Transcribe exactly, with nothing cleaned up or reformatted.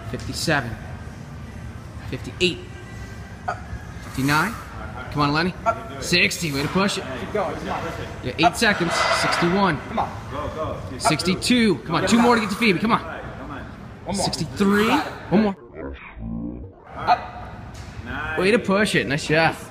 fifty-seven. fifty-eight. fifty-nine. Come on, Eleni. sixty. Way to push it. Keep going. Come on. Yeah, eight seconds. sixty-one. Come on. sixty-two. Come on, two more to get to Phoebe. Come on. One more. sixty-three. One more. Up. Way to push it. Nice job.